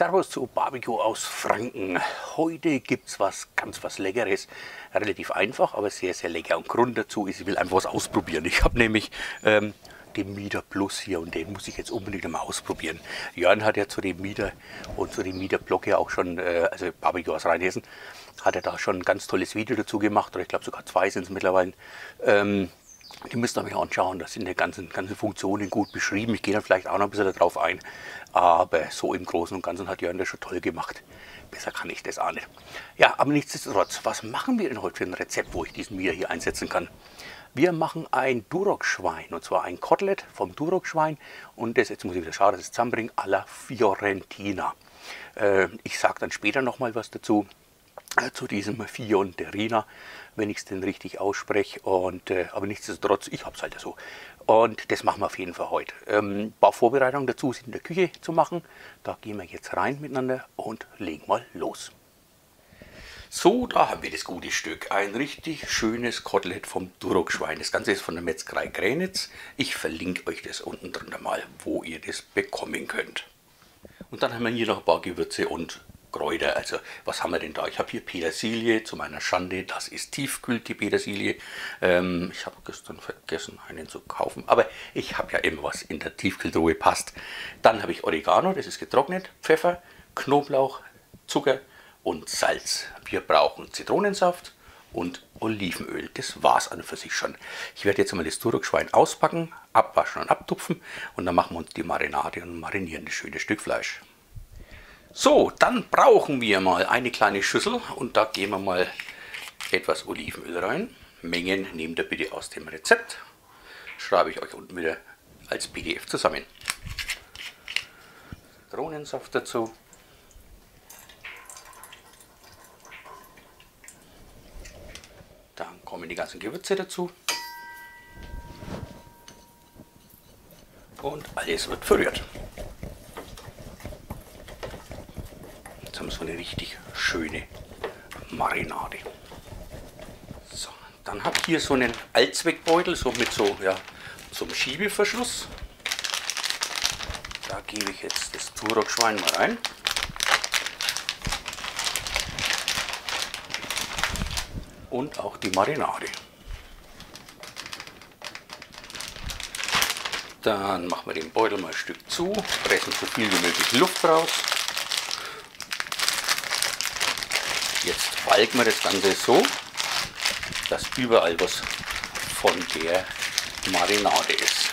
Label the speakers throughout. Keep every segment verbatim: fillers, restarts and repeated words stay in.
Speaker 1: Servus zu Barbecue aus Franken. Heute gibt es was ganz was Leckeres. Relativ einfach, aber sehr, sehr lecker. Und Grund dazu ist, ich will einfach was ausprobieren. Ich habe nämlich ähm, den Mieter Plus hier und den muss ich jetzt unbedingt mal ausprobieren. Jörn hat ja zu dem Mieter und zu dem Mieter Blog ja auch schon, äh, also Barbecue aus Rheinhessen, hat er da schon ein ganz tolles Video dazu gemacht. Oder ich glaube sogar zwei sind es mittlerweile. Ähm, Die müsst ihr euch anschauen, das sind die ganzen, ganzen Funktionen gut beschrieben. Ich gehe dann vielleicht auch noch ein bisschen darauf ein. Aber so im Großen und Ganzen hat Jörn das schon toll gemacht. Besser kann ich das auch nicht. Ja, aber nichtsdestotrotz, was machen wir denn heute für ein Rezept, wo ich diesen Mieter hier einsetzen kann? Wir machen ein Duroc-Schwein, und zwar ein Kotelett vom Duroc-Schwein. Und das, jetzt muss ich wieder schauen, dass ich es zusammenbringe, alla Fiorentina. Äh, ich sage dann später noch mal was dazu. Zu diesem Fiorentina, wenn ich es denn richtig ausspreche. Und, äh, aber nichtsdestotrotz, ich habe es halt so. Und das machen wir auf jeden Fall heute. Ähm, ein paar Vorbereitungen dazu sind in der Küche zu machen. Da gehen wir jetzt rein miteinander und legen mal los. So, da haben wir das gute Stück. Ein richtig schönes Kotelett vom Duroc-Schwein. Das Ganze ist von der Metzgerei Grenitz. Ich verlinke euch das unten drunter mal, wo ihr das bekommen könnt. Und dann haben wir hier noch ein paar Gewürze und Kräuter. Also was haben wir denn da? Ich habe hier Petersilie, zu meiner Schande, das ist tiefkühlt, die Petersilie. Ähm, ich habe gestern vergessen, einen zu kaufen, aber ich habe ja immer was in der Tiefkühltruhe passt. Dann habe ich Oregano, das ist getrocknet, Pfeffer, Knoblauch, Zucker und Salz. Wir brauchen Zitronensaft und Olivenöl. Das war es an und für sich schon. Ich werde jetzt mal das Duroc-Schwein auspacken, abwaschen und abtupfen und dann machen wir uns die Marinade und marinieren das schöne Stück Fleisch. So, dann brauchen wir mal eine kleine Schüssel und da geben wir mal etwas Olivenöl rein. Mengen nehmt ihr bitte aus dem Rezept. Schreibe ich euch unten wieder als P D F zusammen. Zitronensaft dazu. Dann kommen die ganzen Gewürze dazu. Und alles wird verrührt. Jetzt haben wir so eine richtig schöne Marinade. So, dann habe ich hier so einen Allzweckbeutel, so mit so, ja, so einem Schiebeverschluss. Da gebe ich jetzt das Duroc-Schwein mal rein. Und auch die Marinade. Dann machen wir den Beutel mal ein Stück zu, pressen so viel wie möglich Luft raus. Jetzt falten wir das Ganze so, dass überall was von der Marinade ist.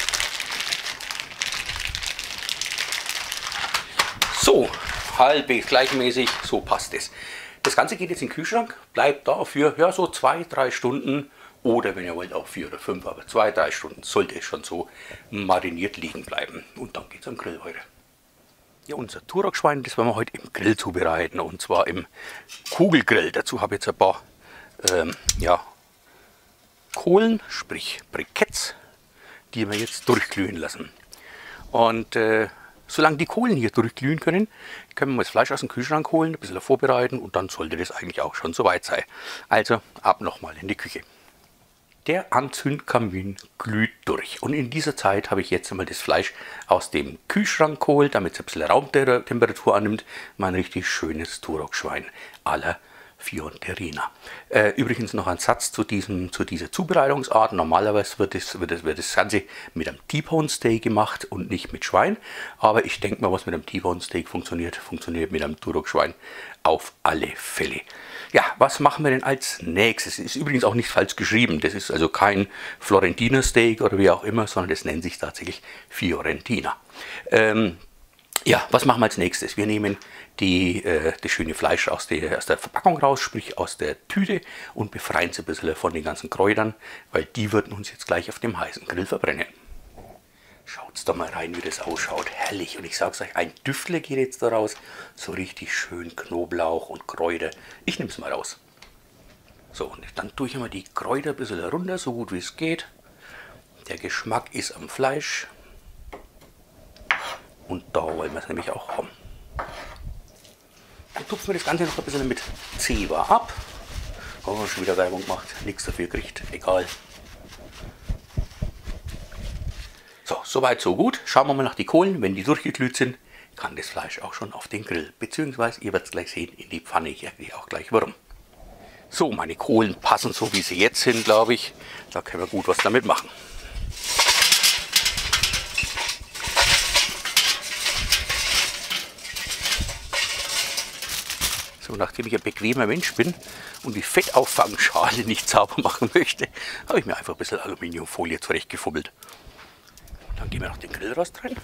Speaker 1: So, halbwegs gleichmäßig, so passt es. Das Ganze geht jetzt in den Kühlschrank, bleibt da für ja, so zwei, drei Stunden oder wenn ihr wollt auch vier oder fünf, aber zwei, drei Stunden sollte es schon so mariniert liegen bleiben. Und dann geht es am Grill weiter. Ja, unser Duroc-Schwein, das werden wir heute im Grill zubereiten und zwar im Kugelgrill. Dazu habe ich jetzt ein paar ähm, ja, Kohlen, sprich Briketts, die wir jetzt durchglühen lassen. Und äh, solange die Kohlen hier durchglühen können, können wir das Fleisch aus dem Kühlschrank holen, ein bisschen vorbereiten und dann sollte das eigentlich auch schon soweit sein. Also ab nochmal in die Küche. Der Anzündkamin glüht durch und in dieser Zeit habe ich jetzt einmal das Fleisch aus dem Kühlschrank geholt, damit es ein bisschen Raumtemperatur annimmt. Mein richtig schönes Duroc-Schwein à la Fiorentina. Äh, übrigens noch ein Satz zu, diesem, zu dieser Zubereitungsart. Normalerweise wird das, wird, das, wird das Ganze mit einem T-Bone Steak gemacht und nicht mit Schwein. Aber ich denke mal, was mit einem T-Bone Steak funktioniert, funktioniert mit einem Duroc-Schwein auf alle Fälle. Ja, was machen wir denn als nächstes? Ist übrigens auch nicht falsch geschrieben. Das ist also kein Florentiner Steak oder wie auch immer, sondern das nennt sich tatsächlich Fiorentina. Ähm, ja, was machen wir als nächstes? Wir nehmen die, äh, das schöne Fleisch aus der, aus der Verpackung raus, sprich aus der Tüte und befreien es ein bisschen von den ganzen Kräutern, weil die würden uns jetzt gleich auf dem heißen Grill verbrennen. Schaut's doch mal rein, wie das ausschaut. Herrlich. Und ich sag's euch, ein Düftler geht jetzt da raus. So richtig schön Knoblauch und Kräuter. Ich nehme es mal raus. So, und dann tue ich mal die Kräuter ein bisschen runter, so gut wie es geht. Der Geschmack ist am Fleisch. Und da wollen wir es nämlich auch haben. Dann tupfen wir das Ganze noch ein bisschen mit Zewa ab. Haben wir schon wieder Werbung gemacht. Nichts dafür kriegt. Egal. So, soweit so gut. Schauen wir mal nach die Kohlen. Wenn die durchgeglüht sind, kann das Fleisch auch schon auf den Grill. Beziehungsweise, ihr werdet es gleich sehen, in die Pfanne. Ich erkläre auch gleich warum. So, meine Kohlen passen so, wie sie jetzt sind, glaube ich. Da können wir gut was damit machen. So, nachdem ich ein bequemer Mensch bin und die Fettauffangschale nicht sauber machen möchte, habe ich mir einfach ein bisschen Aluminiumfolie zurechtgefummelt. Dann geben wir noch den Grillrost rein.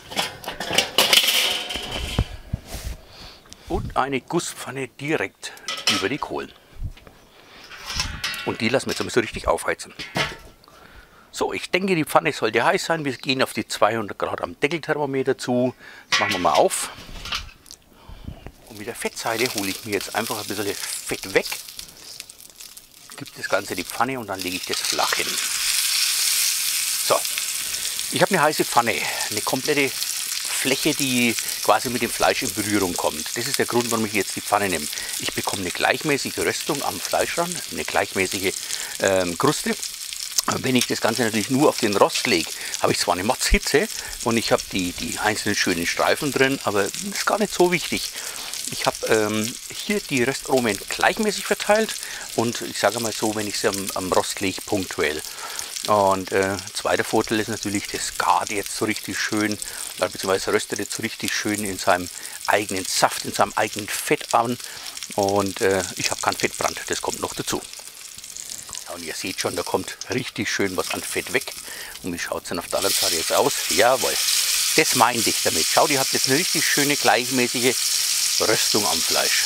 Speaker 1: Und eine Gusspfanne direkt über die Kohlen. Und die lassen wir jetzt mal so richtig aufheizen. So, ich denke, die Pfanne sollte heiß sein. Wir gehen auf die zweihundert Grad am Deckelthermometer zu. Das machen wir mal auf. Und mit der Fettseite hole ich mir jetzt einfach ein bisschen Fett weg. Gebe das Ganze in die Pfanne und dann lege ich das flach hin. So, ich habe eine heiße Pfanne, eine komplette Fläche, die quasi mit dem Fleisch in Berührung kommt. Das ist der Grund, warum ich jetzt die Pfanne nehme. Ich bekomme eine gleichmäßige Röstung am Fleischrand, eine gleichmäßige ähm, Kruste. Wenn ich das Ganze natürlich nur auf den Rost lege, habe ich zwar eine Motzhitze und ich habe die, die einzelnen schönen Streifen drin, aber das ist gar nicht so wichtig. Ich habe ähm, hier die Röstaromen gleichmäßig verteilt und ich sage mal so, wenn ich sie am, am Rost lege, punktuell. Und äh, zweiter Vorteil ist natürlich, das gart jetzt so richtig schön, äh, beziehungsweise röstet jetzt so richtig schön in seinem eigenen Saft, in seinem eigenen Fett an. Und äh, ich habe keinen Fettbrand, das kommt noch dazu. Ja, und ihr seht schon, da kommt richtig schön was an Fett weg. Und wie schaut es denn auf der anderen Seite jetzt aus? Jawohl, das meinte ich damit. Schaut, ihr habt jetzt eine richtig schöne, gleichmäßige Röstung am Fleisch.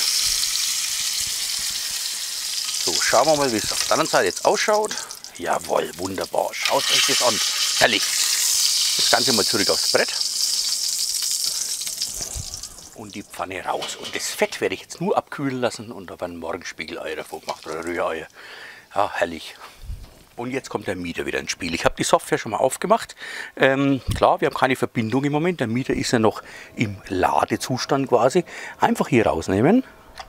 Speaker 1: So, schauen wir mal, wie es auf der anderen Seite jetzt ausschaut. Jawohl, wunderbar. Schaut euch das an. Herrlich. Das Ganze mal zurück aufs Brett. Und die Pfanne raus. Und das Fett werde ich jetzt nur abkühlen lassen und da werden morgen Spiegeleier davon gemacht oder Rühreier. Ja, herrlich. Und jetzt kommt der Mieter wieder ins Spiel. Ich habe die Software schon mal aufgemacht. Ähm, klar, wir haben keine Verbindung im Moment. Der Mieter ist ja noch im Ladezustand quasi. Einfach hier rausnehmen.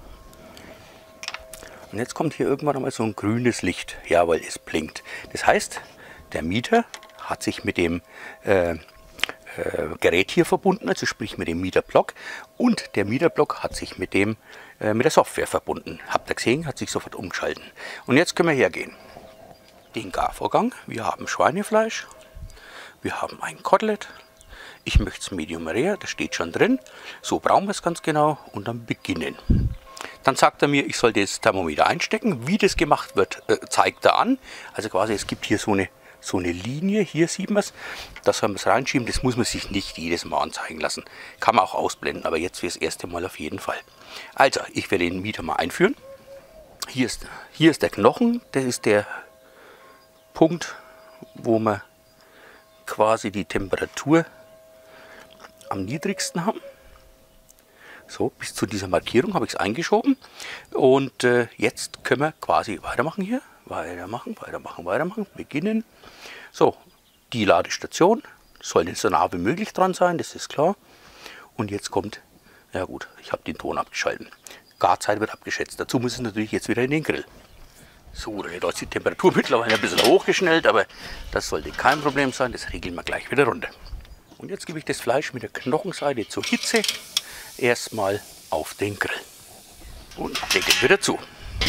Speaker 1: Und jetzt kommt hier irgendwann einmal so ein grünes Licht. Jawohl, es blinkt. Das heißt, der Mieter hat sich mit dem äh, äh, Gerät hier verbunden, also sprich mit dem Mieterblock. Und der Mieterblock hat sich mit, dem, äh, mit der Software verbunden. Habt ihr gesehen, hat sich sofort umgeschalten. Und jetzt können wir hergehen. Den Garvorgang. Wir haben Schweinefleisch. Wir haben ein Kotelett. Ich möchte es Medium Rare, das steht schon drin. So brauchen wir es ganz genau. Und dann beginnen. Dann sagt er mir, ich soll das Thermometer einstecken. Wie das gemacht wird, äh, zeigt er an. Also quasi, es gibt hier so eine, so eine Linie. Hier sieht man es. Da soll man es reinschieben. Das muss man sich nicht jedes Mal anzeigen lassen. Kann man auch ausblenden, aber jetzt für das erste Mal auf jeden Fall. Also, ich werde den Mieter mal einführen. Hier ist, hier ist der Knochen. Das ist der Punkt, wo wir quasi die Temperatur am niedrigsten haben. So, bis zu dieser Markierung habe ich es eingeschoben. Und äh, jetzt können wir quasi weitermachen hier. Weitermachen, weitermachen, weitermachen. Beginnen. So, die Ladestation soll so nah wie möglich dran sein, das ist klar. Und jetzt kommt, ja gut, ich habe den Ton abgeschaltet. Garzeit wird abgeschätzt. Dazu muss es natürlich jetzt wieder in den Grill. So, da ist die Temperatur mittlerweile ein bisschen hochgeschnellt, aber das sollte kein Problem sein. Das regeln wir gleich wieder runter. Und jetzt gebe ich das Fleisch mit der Knochenseite zur Hitze erstmal auf den Grill und deckel wieder zu.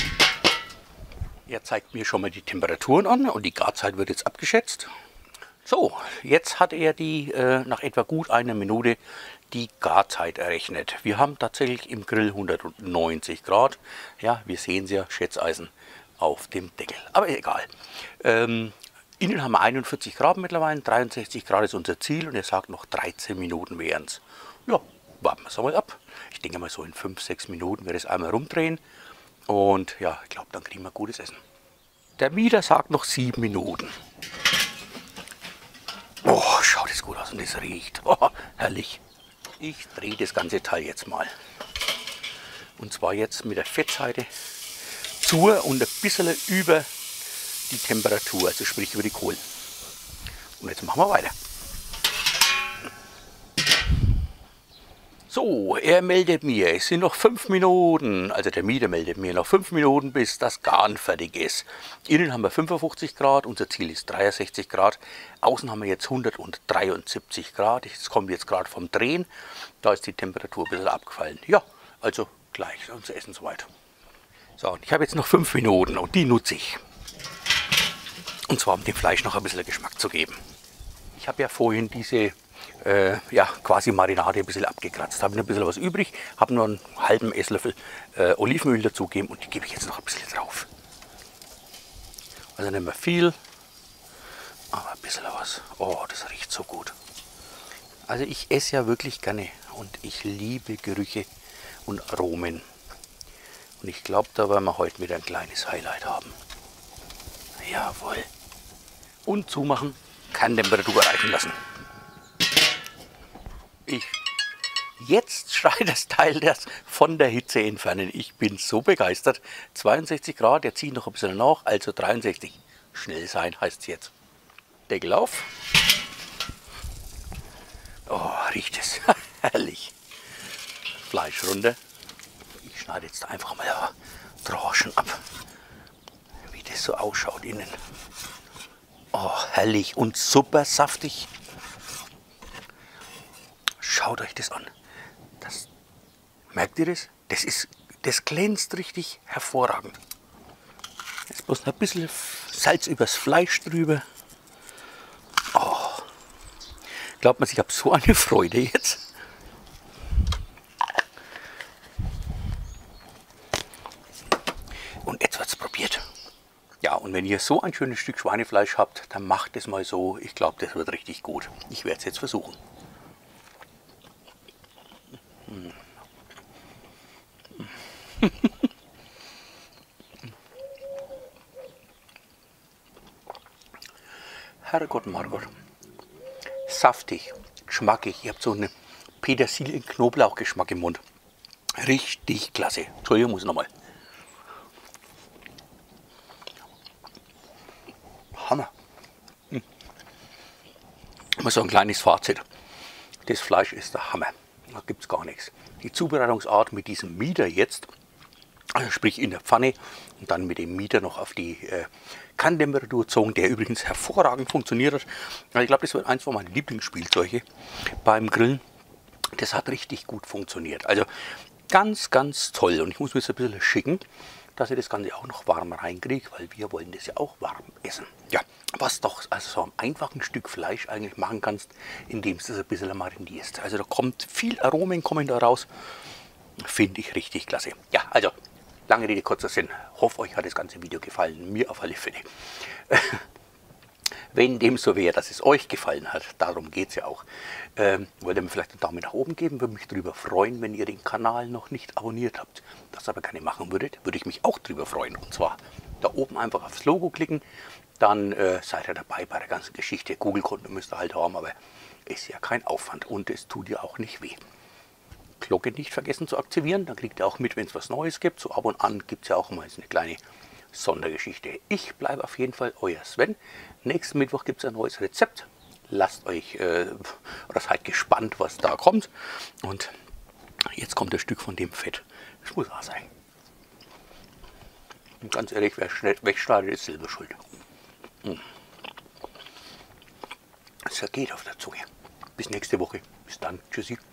Speaker 1: Er zeigt mir schon mal die Temperaturen an und die Garzeit wird jetzt abgeschätzt. So, jetzt hat er die äh, nach etwa gut einer Minute die Garzeit errechnet. Wir haben tatsächlich im Grill hundertneunzig Grad. Ja, wir sehen es ja, Schätzeisen auf dem Deckel. Aber egal. Ähm, innen haben wir einundvierzig Grad mittlerweile, dreiundsechzig Grad ist unser Ziel und er sagt noch dreizehn Minuten wären es. Ja, warten wir es mal ab. Ich denke mal so in fünf, sechs Minuten werde ich es einmal rumdrehen. Und ja, ich glaube, dann kriegen wir gutes Essen. Der Mieter sagt noch sieben Minuten. Oh, schaut das gut aus und es riecht. Oh, herrlich. Ich drehe das ganze Teil jetzt mal. Und zwar jetzt mit der Fettseite zu und ein bisschen über die Temperatur, also sprich über die Kohlen. Und jetzt machen wir weiter. So, er meldet mir, es sind noch fünf Minuten, also der Mieter meldet mir, noch fünf Minuten, bis das Garn fertig ist. Innen haben wir fünfundfünfzig Grad, unser Ziel ist dreiundsechzig Grad. Außen haben wir jetzt hundertdreiundsiebzig Grad, das kommt jetzt gerade vom Drehen. Da ist die Temperatur ein bisschen abgefallen. Ja, also gleich unser Essen soweit. So, und ich habe jetzt noch fünf Minuten und die nutze ich. Und zwar um dem Fleisch noch ein bisschen Geschmack zu geben. Ich habe ja vorhin diese Äh, ja, quasi Marinade ein bisschen abgekratzt. Habe ein bisschen was übrig, habe nur einen halben Esslöffel äh, Olivenöl dazugegeben und die gebe ich jetzt noch ein bisschen drauf. Also nicht mehr viel, aber ein bisschen was. Oh, das riecht so gut. Also ich esse ja wirklich gerne und ich liebe Gerüche und Aromen. Und ich glaube, da werden wir heute wieder ein kleines Highlight haben. Jawohl. Und zumachen, Kerntemperatur erreichen lassen. Ich, jetzt schreit das Teil das von der Hitze entfernen. Ich bin so begeistert. zweiundsechzig Grad, der zieht noch ein bisschen nach, also dreiundsechzig. Schnell sein heißt es jetzt. Deckel auf. Oh, riecht es. Herrlich. Fleisch runter. Ich schneide jetzt einfach mal Tranchen ab, wie das so ausschaut innen. Oh, herrlich und super saftig. Schaut euch das an. Das, merkt ihr das? Das, ist, das glänzt richtig hervorragend. Jetzt bloß noch ein bisschen Salz übers Fleisch drüber. Oh. Glaubt man, ich habe so eine Freude jetzt. Und jetzt wird es probiert. Ja, und wenn ihr so ein schönes Stück Schweinefleisch habt, dann macht es mal so. Ich glaube, das wird richtig gut. Ich werde es jetzt versuchen. Herrgott, Margot. Saftig, geschmackig. Ihr habt so einen Petersilien-Knoblauch-Geschmack im Mund. Richtig klasse. Entschuldigung, muss nochmal. Hammer. Hm. Mal so ein kleines Fazit. Das Fleisch ist der Hammer. Da gibt es gar nichts. Die Zubereitungsart mit diesem Mieder jetzt, also sprich in der Pfanne und dann mit dem Mieder noch auf die äh, Kerntemperatur gezogen, der übrigens hervorragend funktioniert hat. Also ich glaube, das wird eins von meinen Lieblingsspielzeuge beim Grillen. Das hat richtig gut funktioniert. Also ganz, ganz toll. Und ich muss mir jetzt ein bisschen schicken, dass ich das Ganze auch noch warm reinkriege, weil wir wollen das ja auch warm essen. Ja, was doch also so ein einfaches Stück Fleisch eigentlich machen kannst, indem du es ein bisschen marinierst. Also da kommt viel Aromen kommen da raus. Finde ich richtig klasse. Ja, also lange Rede, kurzer Sinn. Hoffe, euch hat das ganze Video gefallen. Mir auf alle Fälle. Wenn dem so wäre, dass es euch gefallen hat, darum geht es ja auch, ähm, wollt ihr mir vielleicht einen Daumen nach oben geben, würde mich darüber freuen, wenn ihr den Kanal noch nicht abonniert habt. Das aber gerne machen würdet, würde ich mich auch darüber freuen. Und zwar da oben einfach aufs Logo klicken, dann äh, seid ihr dabei bei der ganzen Geschichte. Google-Konto müsst ihr halt haben, aber ist ja kein Aufwand und es tut ja auch nicht weh. Glocke nicht vergessen zu aktivieren, dann kriegt ihr auch mit, wenn es was Neues gibt. So ab und an gibt es ja auch mal eine kleine Sondergeschichte. Ich bleibe auf jeden Fall euer Sven. Nächsten Mittwoch gibt es ein neues Rezept. Lasst euch, äh, oder seid gespannt, was da kommt. Und jetzt kommt ein Stück von dem Fett. Das muss auch sein. Und ganz ehrlich, wer wegschneidet, ist selber schuld. Es vergeht auf der Zunge. Bis nächste Woche. Bis dann. Tschüssi.